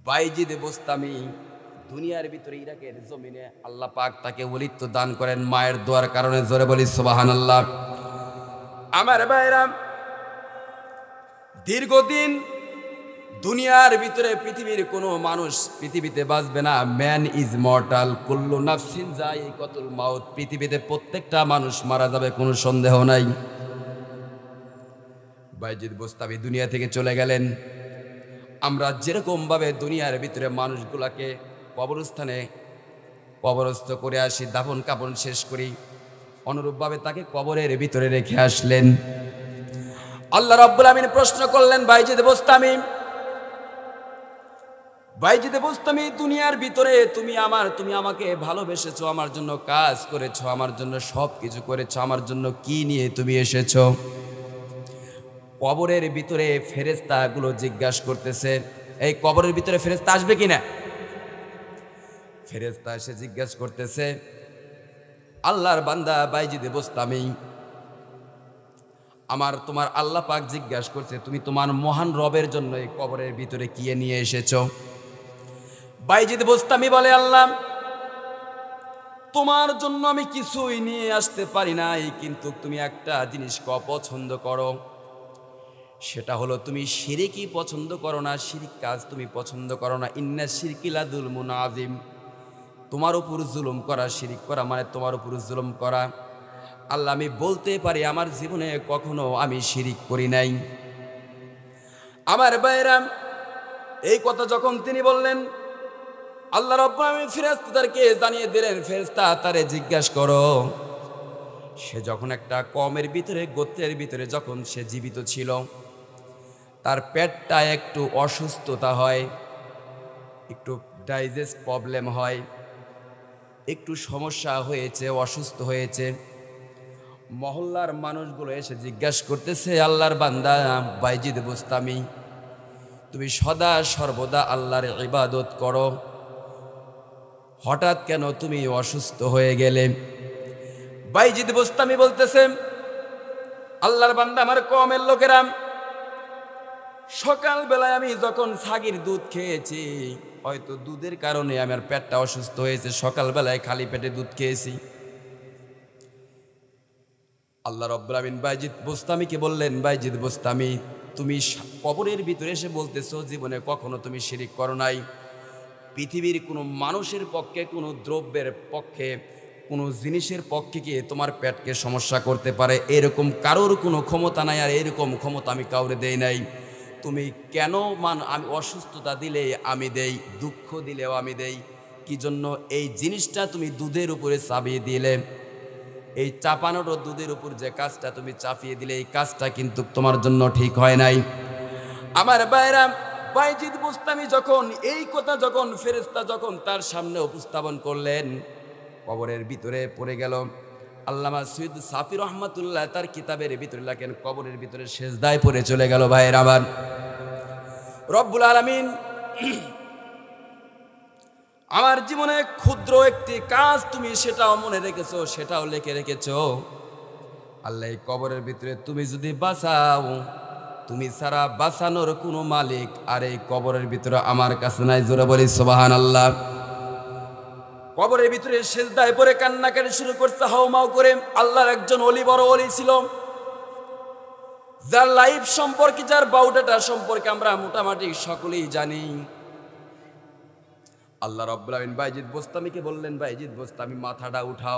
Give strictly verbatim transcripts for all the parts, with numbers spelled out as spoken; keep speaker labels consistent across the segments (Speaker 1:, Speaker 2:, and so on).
Speaker 1: বাইজিদ বোস্তামি দুনিয়ার ভিতরে ইরাকের জমিনে আল্লাহ পাক তাকে ওলিত্ব দান করেন মায়ের দোয়ার কারণে। জোরে বলি সুবহানাল্লাহ। আমার ভাইরা, দীর্ঘদিন দুনিয়ার ভিতরে পৃথিবীর কোনো মানুষ পৃথিবীতে বাঁচবে না। ম্যান ইজ মর্টাল, কুল্লু নাফসিন যায়িকাতুল মাউত। পৃথিবীতে প্রত্যেকটা মানুষ মারা যাবে, কোনো সন্দেহ নাই। বাইজিদ বোস্তামি দুনিয়া থেকে চলে গেলেন। আমরা যেরকম ভাবে দুনিয়ার ভিতরে মানুষগুলাকে কবরস্থানে কবরস্থ করে আসি, দাফন কাফন শেষ করি, অনুরূপভাবে তাকে কবরের ভিতরে রেখে আসলেন। আল্লাহ রাব্বুল আমিন প্রশ্ন করলেন, বাইজিদ বোস্তামি বাইজিদ বোস্তামি দুনিয়ার ভিতরে তুমি আমার তুমি আমাকে ভালোবেসেছো, আমার জন্য কাজ করেছো, আমার জন্য সব কিছু করেছো, আমার জন্য কি নিয়ে তুমি এসেছো? কবরের ভিতরে ফেরেশতাগুলো জিজ্ঞাসা করতেছে, এই কবরের ভিতরে ফেরেশতা আসবে কিনা? ফেরেশতা এসে জিজ্ঞাসা করতেছে, আল্লাহর বান্দা বাইজিদ বোস্তামি, আমার তোমার আল্লাহ পাক জিজ্ঞাসা করছে তুমি তোমার মহান রবের জন্য এই কবরের ভিতরে কি নিয়ে এসেছো? বাইজিদ বোস্তামি বলে, আল্লাহ তোমার জন্য আমি কিছুই নিয়ে আসতে পারি নাই, কিন্তু তুমি একটা জিনিস অপছন্দ করো, সেটা হলো তুমি শিরকি পছন্দ করো না, শিরক কাজ তুমি পছন্দ করো না। ইন্না শিরকি লাযুলমুন আযীম, তোমার উপর জুলুম করা, শিরক করা মানে তোমার উপর জুলুম করা। আল্লাহ আমি বলতে পারি আমার জীবনে কখনো আমি শিরক করি নাই। আমার ভাইরা, এই কথা যখন তিনি বললেন, আল্লাহ রাব্বুল আমিন ফেরেশতাদেরকে জানিয়ে দিলেন, ফেরেশতা তারে জিজ্ঞাসা করো, সে যখন একটা কওমের ভিতরে গোত্রের ভিতরে যখন সে জীবিত ছিল, তার পেটটা একটু অসুস্থতা হয়, একটু ডাইজেস্ট প্রবলেম হয়, একটু সমস্যা হয়েছে, অসুস্থ হয়েছে। মহল্লার মানুষগুলো এসে জিজ্ঞাসা করতেছে, আল্লাহর বান্দা বাইজিদ বোস্তামি, তুমি সদা সর্বদা আল্লাহর ইবাদত করো, হঠাৎ কেন তুমি অসুস্থ হয়ে গেলে? বাইজিদ বোস্তামি বলতেছে, আল্লাহর বান্দা আমার কওমের লোকেরা, সকাল বেলায় আমি যখন ছাগির দুধ খেয়েছি, হয়তো দুধের কারণে আমার পেটটা অসুস্থ হয়েছে, সকাল বেলায় খালি পেটে দুধ খেয়েছি। আল্লাহ রাব্বুল আমিন বাইজিদ বোস্তামিকে বললেন, বাইজিদ বোস্তামি, তুমি কবরের ভিতরে এসে বলতেছো জীবনে কখনো তুমি শিরক করো নাই। পৃথিবীর কোনো মানুষের পক্ষে, কোনো দ্রব্যের পক্ষে, কোনো জিনিসের পক্ষে কি তোমার পেটকে সমস্যা করতে পারে? এরকম কারোর কোনো ক্ষমতা নাই, আর এরকম ক্ষমতা আমি কাউরে দেই নাই। তুমি কেন মান আমি অসুস্থতা দিলে আমি দেই, দুঃখ দিলেও আমি দেই, কি জন্য এই জিনিসটা তুমি দুধের উপরে চাপিয়ে দিলে? এই চাপানোর দুধের উপর যে কাজটা তুমি চাপিয়ে দিলে, এই কাজটা কিন্তু তোমার জন্য ঠিক হয় নাই। আমার ভাইরা, বাইজিদ বোস্তামি যখন এই কথা যখন ফেরেশতা যখন তার সামনে উপস্থাপন করলেন, কবরের ভিতরে পড়ে গেল। আল্লামা সৈয়দ সাফি রহমাতুল্লাহ তার কিতাবের ভিতরে লেখেন, কবরের ভিতরে সেজদায় পড়ে চলে গেল। ভাইয়ের আমার, রব্বুল আলামিন আমার জীবনে ক্ষুদ্র একটি কাজ তুমি সেটাও মনে রেখেছো, সেটাও লিখে রেখেছো। আল্লাহ এই কবরের ভিতরে তুমি যদি বাঁচাও, তুমি ছাড়া বাঁচানোর কোনো মালিক আর এই কবরের ভিতরে আমার কাছে নাই। জোরে বলি সুবহানাল্লাহ। কবরের ভিতরে সেজদায় পড়ে কান্নাকাটি শুরু করছে হাউমাউ করে। আল্লাহর একজন ওলি, বড় ওলি ছিল, যার লাইফ সম্পর্কে, যার বাউডাটা সম্পর্কে আমরা মোটামুটি সকলেই জানি। আল্লাহ রাব্বুল আমিন বাইজিদ বোস্তামিকে বললেন, বাইজিদ বোস্তামি মাথাটা উঠাও,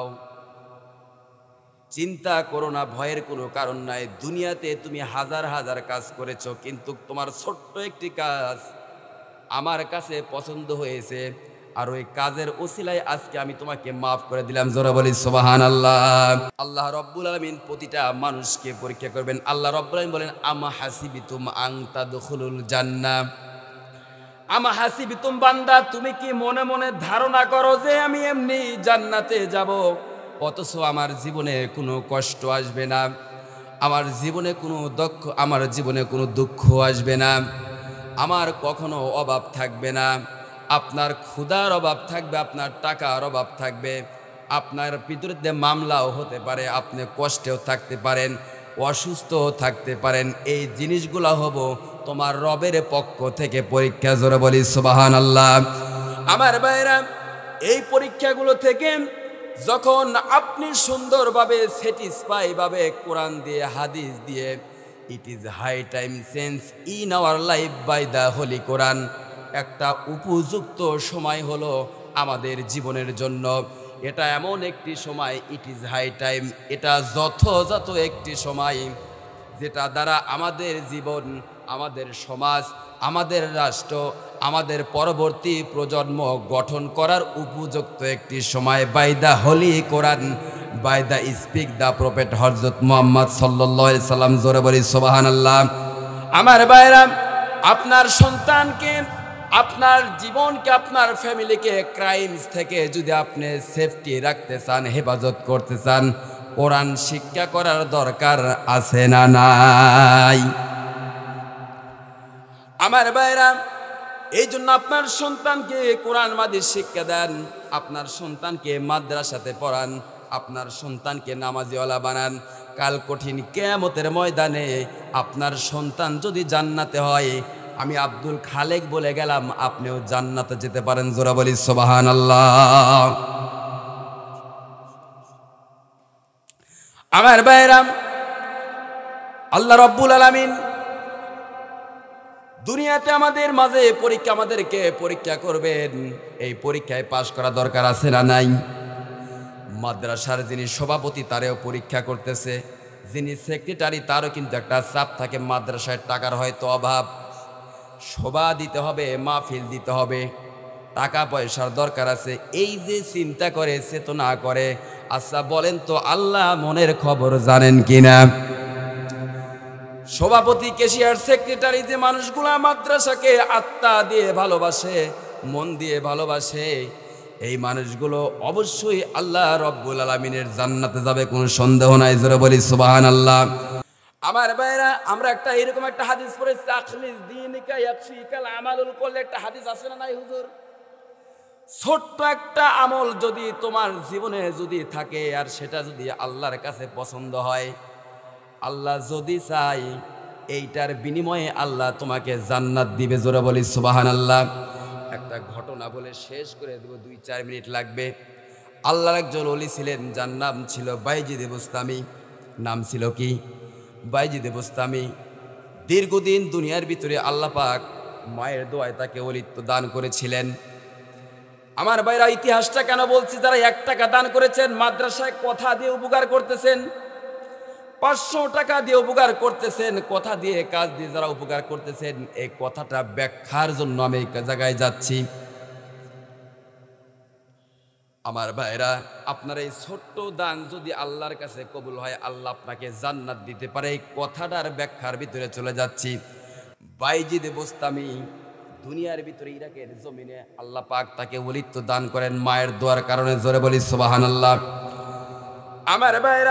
Speaker 1: চিন্তা করো না, ভয়ের কোনো কারণ নাই। দুনিয়াতে তুমি হাজার হাজার কাজ করেছো, কিন্তু তোমার ছোট্ট একটি কাজ আমার কাছে পছন্দ হয়েছে, আর ওই কাজের ওসিলায় আজকে আমি তোমাকে মাফ করে দিলাম। জোরে বলি সুবহানাল্লাহ। আল্লাহ রাব্বুল আলামিন প্রতিটা মানুষকে পরীক্ষা করবেন। আল্লাহ রাব্বুল আলামিন বলেন, আমা হাসিবিতুম আন তাদখুলুল জান্নাহ, আমা হাসিবিতুম বান্দা, তুমি কি মনে মনে ধারণা করো যে আমি এমনি জান্নাতে যাব, অথচ আমার জীবনে কোনো কষ্ট আসবে না, আমার জীবনে কোনো দুঃখ আমার জীবনে কোনো দুঃখ আসবে না, আমার কখনো অভাব থাকবে না, আপনার ক্ষুধার অভাব থাকবে, আপনার টাকার অভাব থাকবে, আপনার বিরুদ্ধে মামলাও হতে পারে, আপনি কষ্টেও থাকতে পারেন, অসুস্থও থাকতে পারেন। এই জিনিসগুলো হবো তোমার রবের পক্ষ থেকে পরীক্ষা। জোরে বলি সুবহানাল্লাহ। আমার ভাইরা, এই পরীক্ষাগুলো থেকে যখন আপনি সুন্দরভাবে স্যাটিসফাই ভাবে কোরআন দিয়ে হাদিস দিয়ে, it is high time change in our life by the holy Quran. একটা উপযুক্ত সময় হলো আমাদের জীবনের জন্য। এটা এমন একটি সময়, ইট ইজ হাই টাইম, এটা যথাযথ একটি সময় যেটা দ্বারা আমাদের জীবন, আমাদের সমাজ, আমাদের রাষ্ট্র, আমাদের পরবর্তী প্রজন্ম গঠন করার উপযুক্ত একটি সময়। By the holy Quran, by the speak the prophet হযরত মুহাম্মদ সাল্লাল্লাহু আলাইহি সাল্লাম। জোরে বলি সুবহানাল্লাহ। আমার ভাইরা, আপনার সন্তানকে, আপনার জীবনকে, আপনার ফ্যামিলিকে ক্রাইমস থেকে যদি আপনি সেফটি রাখতে চান, হেফাজত করতে চান, কোরআন শিক্ষা করার দরকার আছে না নাই? আমার ভাইরা, এই জন্য আপনার সন্তানকে কোরআন মাদিস শিক্ষা দেন, আপনার সন্তানকে মাদ্রাসাতে পড়ান, আপনার সন্তানকে নামাজিওয়ালা বানান। কাল কঠিন কিয়ামতের ময়দানে আপনার সন্তান যদি জান্নাতে হয়, আমি আব্দুল খালেক বলে গেলাম, আপনিও জান্নাতে যেতে পারেন। জোরে বলি সুবহানাল্লাহ। আমার ভাইরা, আল্লাহ রাব্বুল আলামিন দুনিয়াতে আমাদের মাঝে পরীক্ষা, আমাদেরকে পরীক্ষা করবেন। এই পরীক্ষায় পাশ করা দরকার আছে না নাই? মাদ্রাসার যিনি সভাপতি তারেও পরীক্ষা করতেছে, যিনি সেক্রেটারি তারও কিন্তু একটা চাপ থাকে। মাদ্রাসায় টাকার হয়তো অভাব, সভা দিতে হবে, মাহফিল দিতে হবে, টাকা পয়সার দরকার আছে। এই যে চিন্তা করে, চেতনা করে, আচ্ছা বলেন তো আল্লাহ মনের খবর জানেন কিনা? সভাপতি, ক্যাশিয়ার, সেক্রেটারি যে মানুষগুলা মাদ্রাসাকে আত্মা দিয়ে ভালোবাসে, মন দিয়ে ভালোবাসে, এই মানুষগুলো অবশ্যই আল্লাহ রব্বুল আলামিনের জান্নাতে যাবে, কোনো সন্দেহ নাই। জোরে বলি সুবহানাল্লাহ। আমার ভাইরা, আমরা একটা এরকম একটা হাদিস পড়েছি, আখলিস দীনিকা ইয়াকফিকাল আমালুল করলে একটা হাদিস আছে না নাই হুজুর? ছোট্ট একটা আমল যদি তোমার জীবনে যদি থাকে আর সেটা যদি আল্লাহর কাছে পছন্দ হয়, আল্লাহ যদি চাই এইটার বিনিময়ে আল্লাহ তোমাকে জান্নাত দিবে। জোরে বলি সুবহানাল্লাহ। একটা ঘটনা বলে শেষ করে দেব, দুই চার মিনিট লাগবে। আল্লাহর একজন ওলি ছিলেন, যার নাম ছিল বাইজিদ বুস্তামি। নাম ছিল কি? বাইজিদ বুস্তামি। দীর্ঘদিন দুনিয়ার ভিতরে আল্লাহ পাক মায়ের দোয়ায় তাকে ওলিত্ব দান করেছিলেন। আমার ভাইরা, ইতিহাসটা কেন বলছি? যারা এক টাকা দান করেছেন, মাদ্রাসায় কথা দিয়ে উপকার করতেছেন, পাঁচশো টাকা দিয়ে উপকার করতেছেন, কথা দিয়ে কাজ দিয়ে যারা উপকার করতেছেন, এই কথাটা ব্যাখ্যার জন্য আমি এই জায়গায় যাচ্ছি। আমার ভাইরা, আপনার এই ছোট্ট দান যদি আল্লাহর কাছে কবুল হয়, আল্লাহ আপনাকে জান্নাত দিতে পারে। এই কথাটার ব্যাখ্যার ভিতরে চলে যাচ্ছি। বাইজিদ বুস্তামি দুনিয়ার ভিতরে ইরাকের জমিনে আল্লাহ পাক তাকে ওলিত্ব দান করেন মায়ের দোয়ার কারণে। জোরে বলি সুবহানাল্লাহ। আমার ভাইরা,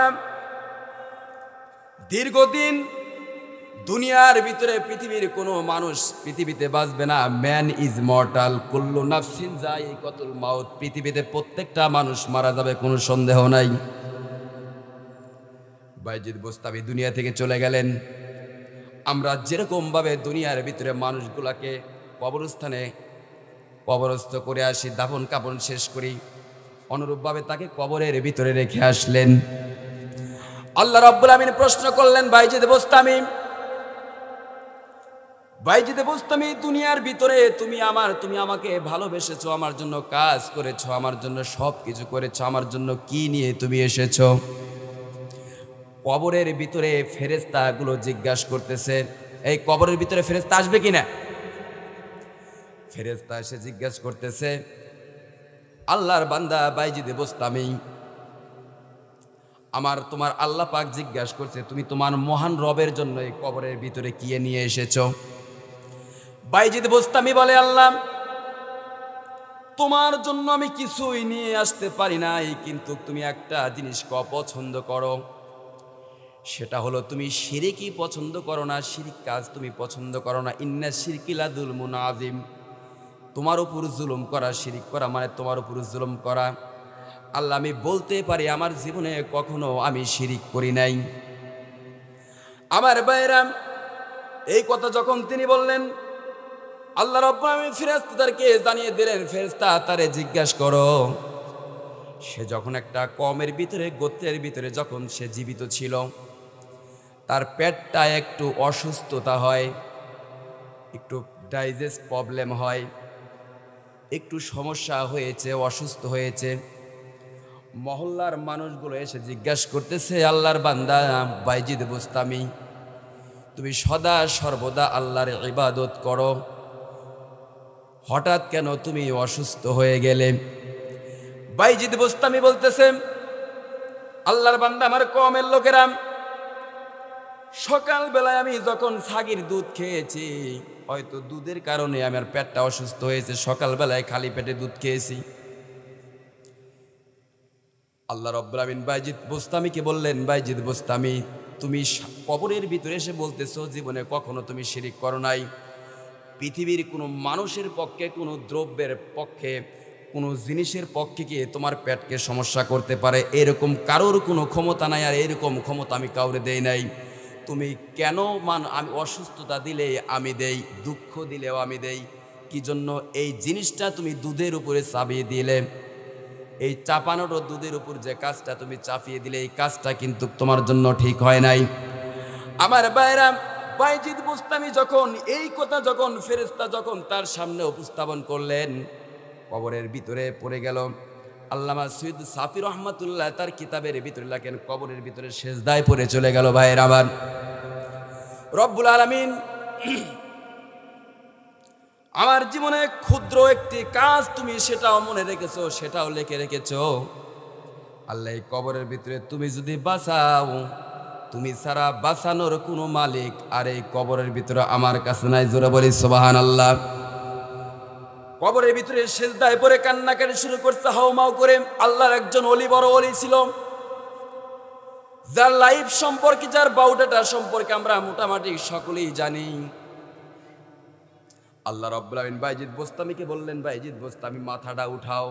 Speaker 1: দীর্ঘদিন দুনিয়ার ভিতরে পৃথিবীর কোনো মানুষ পৃথিবীতে বাঁচবে না। ম্যান ইজ মর্টাল, কুল্লু নাফসিন যায়িকাতুল মাউত। পৃথিবীতে প্রত্যেকটা মানুষ মারা যাবে, কোনো সন্দেহ নাই। বাইজিদ বুস্তামি দুনিয়া থেকে চলে গেলেন। আমরা যেরকম ভাবে দুনিয়ার ভিতরে মানুষগুলাকে কবরস্থানে কবরস্থ করে আসি, দাফন কাফন শেষ করি, অনুরূপভাবে তাকে কবরের ভিতরে রেখে আসলেন। আল্লাহ রাব্বুল আমিন প্রশ্ন করলেন, বাইজিদ বুস্তামি, বাইজিদ বুস্তামি, দুনিয়ার ভিতরে তুমি আমার তুমি আমাকে ভালোবেসেছো, আমার জন্য কাজ করেছো, আমার জন্য সব কিছু করেছো, আমার জন্য কি নিয়ে তুমি এসেছো? কবরের ভিতরে ফেরেশতাগুলো জিজ্ঞাসা করতেছে, এই কবরের ভিতরে ফেরেশতা আসবে কিনা? ফেরেশতা এসে জিজ্ঞাসা করতেছে, আল্লাহর বান্দা বাইজিদ বুস্তামি, আমার তোমার আল্লাহ পাক জিজ্ঞাসা করছে, তুমি তোমার মহান রবের জন্য এই কবরের ভিতরে কি নিয়ে এসেছো? বাইজিদ বুস্তামি বলে, আল্লাহ, তোমার জন্য আমি কিছুই নিয়ে আসতে পারি নাই, কিন্তু তুমি একটা জিনিসকে অপছন্দ করো। সেটা হলো তুমি শিরকি পছন্দ করো না, শিরক কাজ তুমি পছন্দ করো না। ইন্না শিরকি লাযুলমুন আযীম, তোমার উপর জুলুম করা, শিরক করা মানে তোমার উপর জুলুম করা। আল্লাহ, আমি বলতে পারি আমার জীবনে কখনো আমি শিরক করি নাই। আমার ভাইরা, এই কথা যখন তিনি বললেন, আল্লাহ রাব্বুল আলামিন ফেরেশতাদেরকে জানিয়ে দিলেন, ফেরেশতা তারে জিজ্ঞাসা করো, সে যখন একটা কমের ভিতরে গোত্রের ভিতরে যখন সে জীবিত ছিল, তার পেটটা একটু অসুস্থতা হয়, একটু ডাইজেস্ট প্রবলেম হয়, একটু সমস্যা হয়েছে, অসুস্থ হয়েছে। মহল্লার মানুষগুলো এসে জিজ্ঞাসা করতেছে, আল্লাহর বান্দা বাইজিদ বুস্তামি, তুমি সদা সর্বদা আল্লাহর ইবাদত করো, হঠাৎ কেন তুমি অসুস্থ হয়ে গেলে? বাইজিদ বুস্তামি বলতেছে, আল্লাহর বান্দা আমার কওমের লোকেরা, সকাল বেলায় আমি যখন ছাগির দুধ খেয়েছি, হয়তো দুধের কারণে আমার পেটটা অসুস্থ হয়েছে, সকাল বেলায় খালি পেটে দুধ খেয়েছি। আল্লাহ রাব্বুল আমিন বাইজিদ বুস্তামিকে বললেন, বাইজিদ বুস্তামি, তুমি কবরের ভিতরে এসে বলতেছো জীবনে কখনো তুমি শিরিক করো নাই। পৃথিবীর কোনো মানুষের পক্ষে, কোনো দ্রব্যের পক্ষে, কোনো জিনিসের পক্ষে কি তোমার পেটকে সমস্যা করতে পারে? এরকম কারোর কোনো ক্ষমতা নাই, আর এরকম ক্ষমতা আমি কাউরে দেই নাই। তুমি কেন মান আমি অসুস্থতা দিলে আমি দেই, দুঃখ দিলেও আমি দেই, কি জন্য এই জিনিসটা তুমি দুধের উপরে চাপিয়ে দিলে? এই চাপানোর দুধের উপর যে কাজটা তুমি চাপিয়ে দিলে, এই কাজটা কিন্তু তোমার জন্য ঠিক হয় নাই। আমার বাইরা, বাইজিদ বুস্তামি যখন এই কথা যখন ফেরেশতা যখন তার সামনে উপস্থাপন করলেন, কবরের ভিতরে পড়ে গেল। আল্লামা সৈয়দ সাফি রহমাতুল্লাহ তার কিতাবের ভিতরে লেখেন, কবরের ভিতরে সেজদায় পড়ে চলে গেল। ভাইয়ের আমার, রব্বুল আলামিন আমার জীবনে ক্ষুদ্র একটি কাজ তুমি সেটাও মনে রেখেছো, সেটাও লিখে রেখেছো। আল্লাহ কবরের ভিতরে তুমি যদি বাঁচাও, তুমি ছাড়া বাঁচানোর কোনো মালিক আর এই কবরের ভিতরে আমার কাছে নাই। জোরে বলি সুবহানাল্লাহ। কবরের ভিতরে সেজদায় পড়ে কান্নাকাটি শুরু করছে হাউমাউ করে। আল্লাহর একজন ওলি, বড় ওলি ছিল, যার লাইফ সম্পর্কে, যার বাউডাটা সম্পর্কে আমরা মোটামুটি সকলেই জানি। আল্লাহ রাব্বুল আমিন বাইজিদ বুস্তামিকে বললেন, বাইজিদ বুস্তামি মাথাটা উঠাও,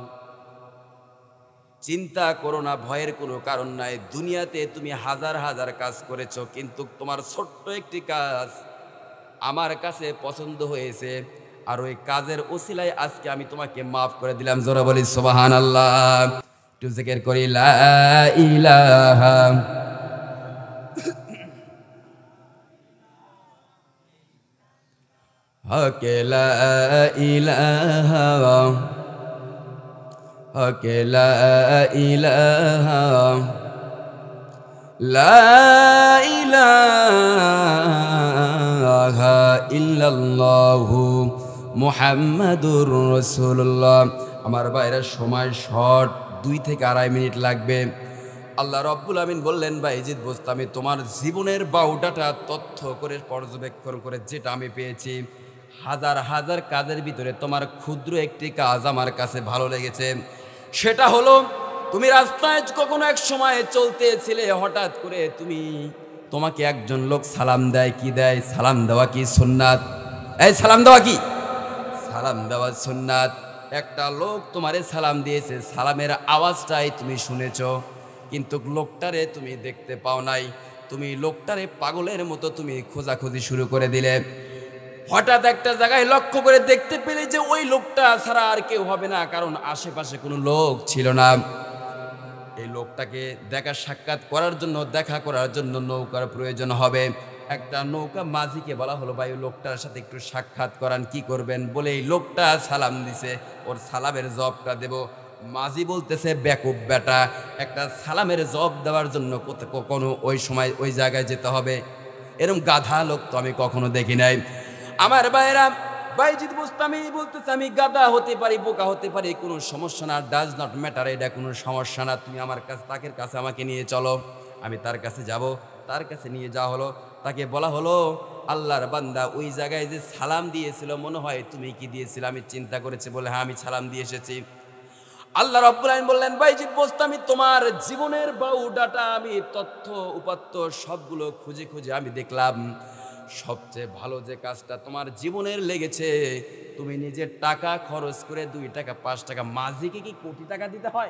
Speaker 1: চিন্তা করো না, ভয়ের কোনো কারণ নাই। দুনিয়াতে তুমি হাজার হাজার কাজ করেছো, কিন্তু তোমার ছোট্ট একটি কাজ আমার কাছে পছন্দ হয়েছে, আর ওই কাজের ওসিলায় আজকে আমি তোমাকে মাফ করে দিলাম। জোরে বলি সুবহানাল্লাহ। একটু জিকির করি, লা ইলাহা হকে, লা ইলাহা হকে, লা ইলাহা লা ইলাহা ইল্লাল্লাহু মুহাম্মাদুর রাসূলুল্লাহ। আমার বাইরে সময় শর্ট, দুই থেকে আড়াই মিনিট লাগবে। আল্লাহ রাব্বুল আমিন বললেন, বাইজিদ বুস্তামি, তোমার জীবনের বাউডাটা তথ্য করে পর্যবেক্ষণ করে যেটা আমি পেয়েছি, হাজার হাজার কাজের ভিতরে তোমার ক্ষুদ্র একটি কাজ আমার কাছে ভালো লেগেছে। সেটা হলো, তুমি রাস্তায় কখনো এক সময় চলতেছিলে, হঠাৎ করে তুমি তোমাকে একজন লোক সালাম দেয়। কি দেয়? সালাম দেওয়া কি সুন্নাত? এই সালাম দেওয়া কি? সালাম দেওয়া সুন্নাত। একটা লোক তোমারে সালাম দিয়েছে, সালামের আওয়াজটাই তুমি শুনেছ, কিন্তু লোকটারে তুমি দেখতে পাও নাই। তুমি লোকটারে পাগলের মতো তুমি খোঁজাখুঁজি শুরু করে দিলে। হঠাৎ একটা জায়গায় লক্ষ্য করে দেখতে পেলে যে ওই লোকটা ছাড়া আর কেউ হবে না, কারণ আশেপাশে কোনো লোক ছিল না। এই লোকটাকে দেখা সাক্ষাৎ করার জন্য, দেখা করার জন্য নৌকার প্রয়োজন হবে। একটা নৌকা মাঝিকে বলা হলো, ভাই লোকটার সাথে একটু সাক্ষাৎ করান। কি করবেন? বলে এই লোকটা সালাম দিছে, ওর সালামের জবটা দেব। মাঝি বলতেছে, বেকুব বেটা, একটা সালামের জব দেওয়ার জন্য কখনো ওই সময় ওই জায়গায় যেতে হবে? এরকম গাধা লোক তো আমি কখনো দেখি নাই। আমার ভাইরা, বাইজিদ বুস্তামি বলতেছে, আমি গাধা হতে পারি, বোকা হতে পারি, কোনো সমস্যা না, ডাজ নট ম্যাটার, এটা কোনো সমস্যা না। তুমি আমার কাছে, তাকের কাছে আমাকে নিয়ে চলো। আমি তার কাছে যাব। তার কাছে নিয়ে যাওয়া হলো। তাকে বলা হলো, আল্লাহর বান্দা, ওই জায়গায় যে সালাম দিয়েছিল, মনে হয় তুমি কি দিয়েছিল? আমি চিন্তা করেছি, বলে হ্যাঁ, আমি সালাম দিয়ে এসেছি। আল্লাহ রাব্বুল আলামিন বললেন, বাইজিদ বুস্তামি, তোমার জীবনের বাউডাটা আমি তথ্য উপাত্ত সবগুলো খুঁজে খুঁজে আমি দেখলাম, সবচেয়ে ভালো যে কাজটা তোমার জীবনের লেগেছে, তুমি নিজের টাকা খরচ করে দুই টাকা পাঁচ টাকা, মাঝিকে কি কোটি টাকা দিতে হয়?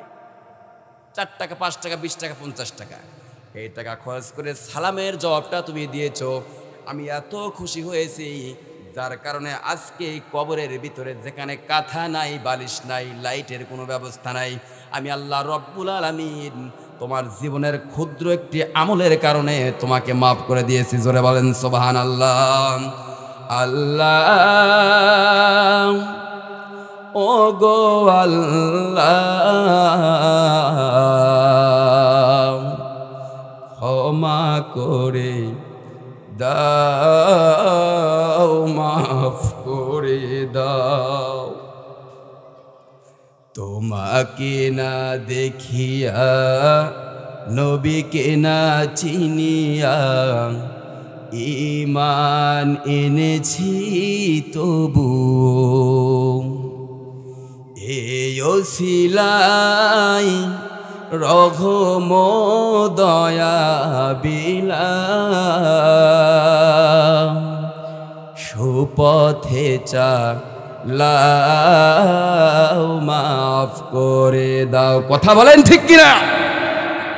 Speaker 1: চার টাকা, পাঁচ টাকা, বিশ টাকা, পঞ্চাশ টাকা, এই টাকা খরচ করে সালামের জবাবটা তুমি দিয়েছো। আমি এত খুশি হয়েছি, যার কারণে আজকে কবরের ভিতরে যেখানে কাঁথা নাই, বালিশ নাই, লাইটের কোনো ব্যবস্থা নাই, আমি আল্লাহ রব্বুল আলামিন তোমার জীবনের ক্ষুদ্র একটি আমলের কারণে তোমাকে মাফ করে দিয়েছি। জোরে বলেন সুবহানাল্লাহ। আল্লাহ ও গো আল্লাহ, ক্ষমা করে দাও, মাফ করে দাও। তোমাকে না দেখিয়া, নবীকে না চিনিয়া ঈমান এনেছি তবু, এই ওসিলাই রঘম দয়া বিলা, সুপথে চালাও, মাফ করে দাও। কথা বলেন ঠিক কিনা?